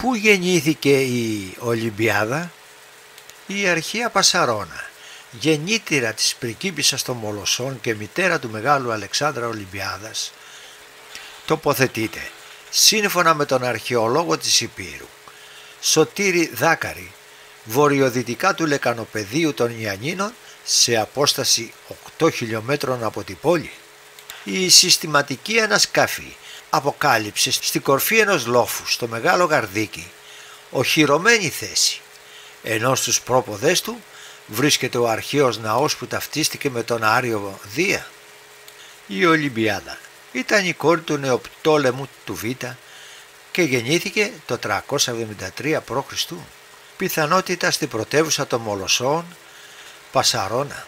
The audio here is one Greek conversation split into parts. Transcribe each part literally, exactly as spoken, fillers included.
Πού γεννήθηκε η Ολυμπιάδα? Η αρχαία Πασαρώνα, γεννήτηρα της πριγκίπισσας των Μολοσσών και μητέρα του μεγάλου Αλεξάνδρα Ολυμπιάδας, τοποθετείται σύμφωνα με τον αρχαιολόγο της Υπήρου Σωτήρη Δάκαρη βορειοδυτικά του λεκανοπεδίου των Ιαννίνων, σε απόσταση οκτώ χιλιόμετρων από την πόλη. Η συστηματική ανασκαφή αποκάλυψε στην κορφή ενός λόφου στο Μεγάλο Γαρδίκι οχυρωμένη θέση, ενώ στους πρόποδες του βρίσκεται ο αρχαίος ναός που ταυτίστηκε με τον Άριο Δία. Η Ολυμπιάδα ήταν η κόρη του Νεοπτόλεμου του Β και γεννήθηκε το τριακόσια εβδομήντα τρία π.Χ. Πιθανότητα στην πρωτεύουσα των Μολοσσών, Πασαρώνα.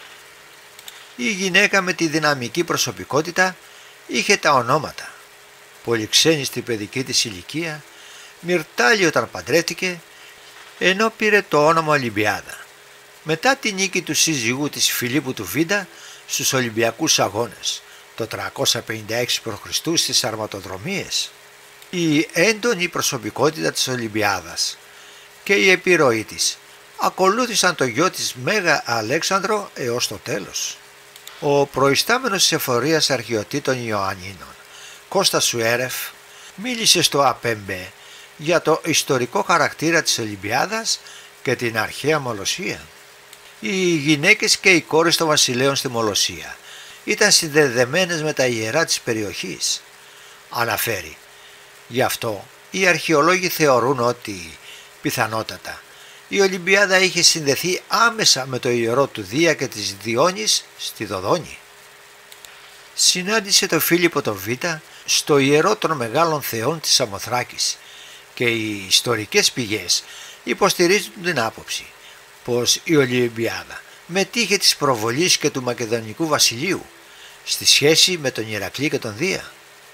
Η γυναίκα με τη δυναμική προσωπικότητα είχε τα ονόματα Πολυξένη στην παιδική της ηλικία, Μυρτάλη όταν παντρεύτηκε, ενώ πήρε το όνομα Ολυμπιάδα μετά τη νίκη του σύζυγου της Φιλίππου του Β στους Ολυμπιακούς Αγώνες το τριακόσια πενήντα έξι π.Χ. στις Αρματοδρομίες. Η έντονη προσωπικότητα της Ολυμπιάδας και η επιρροή της ακολούθησαν το γιο της Μέγα Αλέξανδρο έως το τέλος. Ο προϊστάμενος της εφορίας αρχαιοτήτων Ιωαννίνων, Κώστας Σουέρεφ, μίλησε στο ΑΠΕΜΠΕ για το ιστορικό χαρακτήρα της Ολυμπιάδας και την αρχαία Μολοσσία. Οι γυναίκες και οι κόρες των βασιλέων στη Μολοσσία ήταν συνδεδεμένες με τα ιερά της περιοχής, αναφέρει. Γι' αυτό οι αρχαιολόγοι θεωρούν ότι, πιθανότατα, η Ολυμπιάδα είχε συνδεθεί άμεσα με το ιερό του Δία και της Διόνης στη Δοδόνη. Συνάντησε τον Φίλιππο τον Β στο ιερό των μεγάλων θεών της Σαμοθράκης και οι ιστορικές πηγές υποστηρίζουν την άποψη πως η Ολυμπιάδα μετήχε της προβολής και του Μακεδονικού βασιλείου στη σχέση με τον Ηρακλή και τον Δία.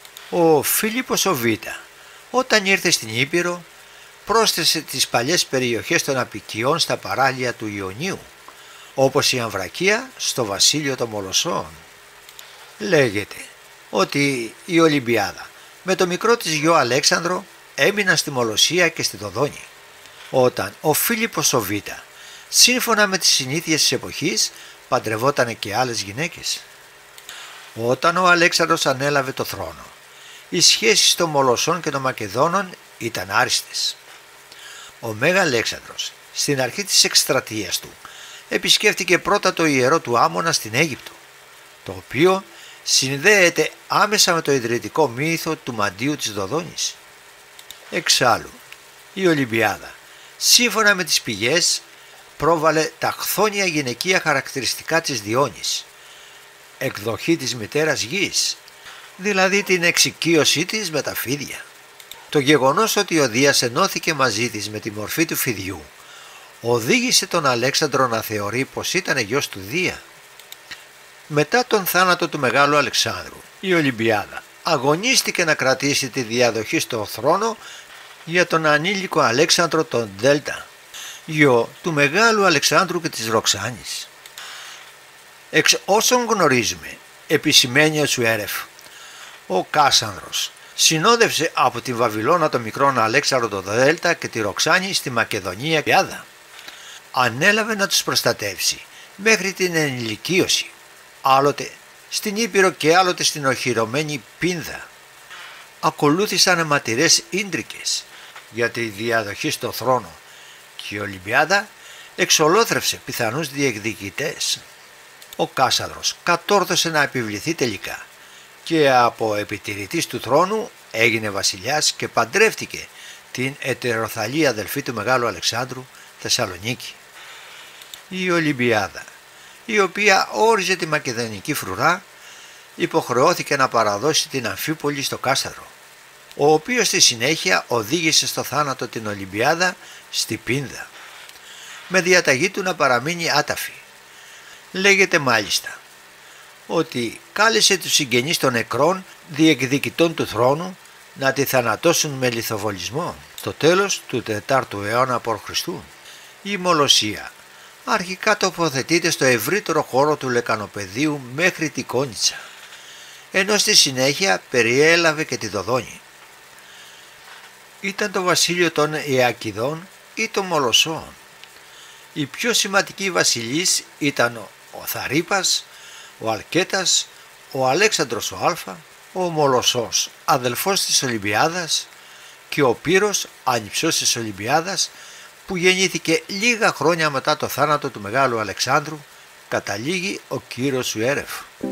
Ο Φίλιππος ο Β, όταν ήρθε στην Ήπειρο, πρόσθεσε τις παλιές περιοχές των Απικιών στα παράλια του Ιωνίου, όπως η Αμβρακία στο βασίλειο των Μολοσσών. Λέγεται ότι η Ολυμπιάδα με το μικρό της γιο Αλέξανδρο έμειναν στη Μολοσσία και στη Δοδόνη, όταν ο Φίλιππος ο Β, σύμφωνα με τις συνήθειες της εποχής, παντρευόταν και άλλες γυναίκες. Όταν ο Αλέξανδρος ανέλαβε το θρόνο, οι σχέσεις των Μολοσσών και των Μακεδόνων ήταν άριστες. Ο Μέγα Αλέξανδρος στην αρχή της εκστρατείας του επισκέφτηκε πρώτα το ιερό του Άμμονα στην Αίγυπτο, το οποίο συνδέεται άμεσα με το ιδρυτικό μύθο του μαντείου της Δοδόνης. Εξάλλου, η Ολυμπιάδα, σύμφωνα με τις πηγές, πρόβαλε τα χθόνια γυναικεία χαρακτηριστικά της Διόνης, εκδοχή της μητέρας γης, δηλαδή την εξοικείωσή της με τα φίδια. Το γεγονός ότι ο Δίας ενώθηκε μαζί της με τη μορφή του φιδιού οδήγησε τον Αλέξανδρο να θεωρεί πως ήταν γιος του Δία. Μετά τον θάνατο του Μεγάλου Αλεξάνδρου, η Ολυμπιάδα αγωνίστηκε να κρατήσει τη διαδοχή στο θρόνο για τον ανήλικο Αλέξανδρο τον Δέλτα, γιο του Μεγάλου Αλεξάνδρου και της Ροξάνης. Εξ όσων γνωρίζουμε, επισημαίνει ο Σουέρεφ, ο Κάσανδρος συνόδευσε από τη Βαβυλώνα τον μικρόν Αλέξανδρο τον Δέλτα και τη Ροξάνη στη Μακεδονία και Άδα. Ανέλαβε να τους προστατεύσει μέχρι την ενηλικίωση, άλλοτε στην Ήπειρο και άλλοτε στην οχυρωμένη Πίνδα. Ακολούθησαν αιματηρές ίντρικες για τη διαδοχή στο θρόνο και η Ολυμπιάδα εξολόθρευσε πιθανούς διεκδικητές. Ο Κάσανδρος κατόρθωσε να επιβληθεί τελικά και από επιτηρητής του θρόνου έγινε βασιλιάς και παντρεύτηκε την ετεροθαλή αδελφή του Μεγάλου Αλεξάνδρου, Θεσσαλονίκη. Η Ολυμπιάδα, η οποία όριζε τη μακεδονική φρουρά, υποχρεώθηκε να παραδώσει την Αμφίπολη στο Κάσανδρο, ο οποίος στη συνέχεια οδήγησε στο θάνατο την Ολυμπιάδα στη Πίνδα, με διαταγή του να παραμείνει άταφη. Λέγεται μάλιστα ότι κάλεσε τους συγγενείς των νεκρών διεκδικητών του θρόνου να τη θανατώσουν με λιθοβολισμό στο τέλος του τετάρτου αιώνα π.Χ. Η Μολοσσία αρχικά τοποθετείται στο ευρύτερο χώρο του λεκανοπεδίου μέχρι τη Κόνιτσα, ενώ στη συνέχεια περιέλαβε και τη Δοδόνη. ήταν το βασίλειο των Ιακηδών ή των Μολοσσών. Οι πιο σημαντικοί βασιλείς ήταν ο Θαρίπας, ο Αλκέτας, ο Αλέξανδρος ο Α, ο Μολοσσός, αδελφός της Ολυμπιάδας, και ο Πύρος, ανιψιός της Ολυμπιάδας, που γεννήθηκε λίγα χρόνια μετά το θάνατο του Μεγάλου Αλεξάνδρου. Καταλήγει ο Κύρος Ιέρεφ.